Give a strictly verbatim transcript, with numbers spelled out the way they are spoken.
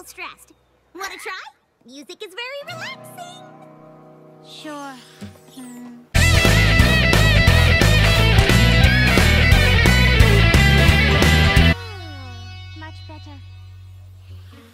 stressed. Wanna try? Music is very relaxing. Sure. Hmm. Much better.